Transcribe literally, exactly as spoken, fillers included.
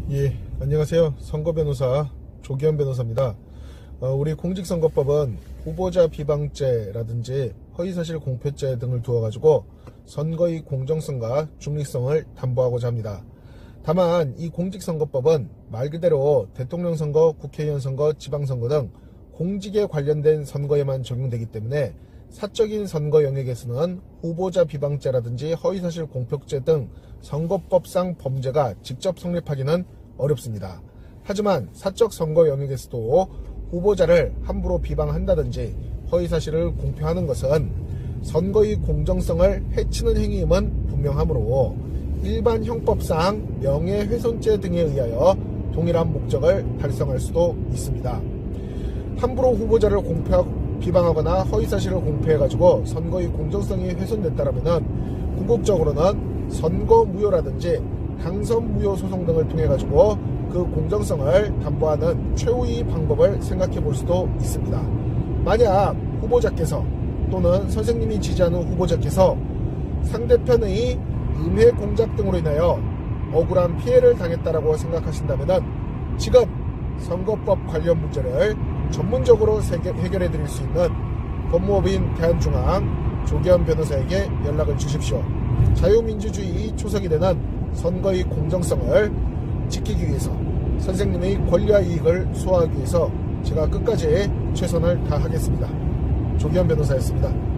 예, 안녕하세요. 선거변호사 조기현 변호사입니다. 어, 우리 공직선거법은 후보자 비방죄라든지 허위사실 공표죄 등을 두어가지고 선거의 공정성과 중립성을 담보하고자 합니다. 다만 이 공직선거법은 말 그대로 대통령 선거, 국회의원 선거, 지방선거 등 공직에 관련된 선거에만 적용되기 때문에 사적인 선거 영역에서는 후보자 비방죄라든지 허위사실 공표죄 등 선거법상 범죄가 직접 성립하기는 어렵습니다. 하지만 사적 선거 영역에서도 후보자를 함부로 비방한다든지 허위사실을 공표하는 것은 선거의 공정성을 해치는 행위임은 분명하므로 일반 형법상 명예훼손죄 등에 의하여 동일한 목적을 달성할 수도 있습니다. 함부로 후보자를 공표하고 비방하거나 허위사실을 공표해가지고 선거의 공정성이 훼손됐다라면 궁극적으로는 선거무효라든지 당선무효 소송 등을 통해가지고 그 공정성을 담보하는 최후의 방법을 생각해 볼 수도 있습니다. 만약 후보자께서 또는 선생님이 지지하는 후보자께서 상대편의 음해 공작 등으로 인하여 억울한 피해를 당했다라고 생각하신다면 지금 선거법 관련 문제를 전문적으로 해결해 드릴 수 있는 법무법인 대한중앙 조기현 변호사에게 연락을 주십시오. 자유민주주의 초석이 되는 선거의 공정성을 지키기 위해서 선생님의 권리와 이익을 수호하기 위해서 제가 끝까지 최선을 다하겠습니다. 조기현 변호사였습니다.